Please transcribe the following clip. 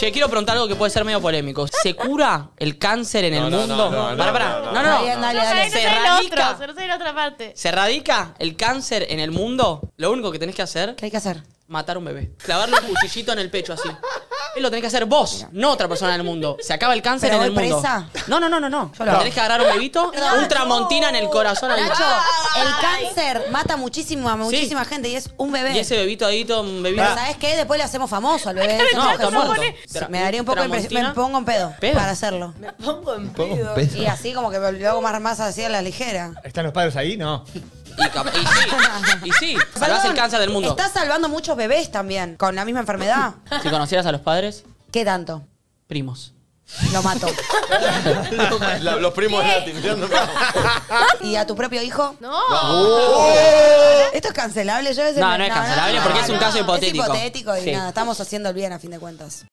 Che, quiero preguntar algo que puede ser medio polémico. ¿Se cura el cáncer en el mundo? No. Dale. ¿Se erradica? Se sé la otra parte. ¿Se erradica el cáncer en el mundo? Lo único que tenés que hacer... ¿Qué hay que hacer? Matar un bebé. Clavarle un cuchillito en el pecho así. Eso lo tenés que hacer vos, no otra persona en el mundo. Se acaba el cáncer ¿Pero en el voy mundo. presa? No. Yo lo Tenés que agarrar un bebito, un tramontina en el corazón. Ahí. Nacho, el cáncer mata a muchísima gente y es un bebé. Y ese bebito ahí, todo un bebito. Pero ¿sabes qué? Después le hacemos famoso al bebé. No, está muerto. Me daría un poco de Tramontina. me pongo en pedo ¿Pedo? para hacerlo. Me pongo en Pedo. pedo. Y así como que lo hago más así a la ligera. ¿Están los padres ahí? No. Y sí, salvás el cáncer del mundo. Estás salvando muchos bebés también con la misma enfermedad. Si conocieras a los padres, ¿Qué tanto? primos. Lo mato. Los primos de Nati, mirando. ¿Y a tu propio hijo? No. Esto es cancelable. Yo a veces No es cancelable porque es un caso hipotético. Es hipotético y Sí. nada, estamos haciendo el bien a fin de cuentas.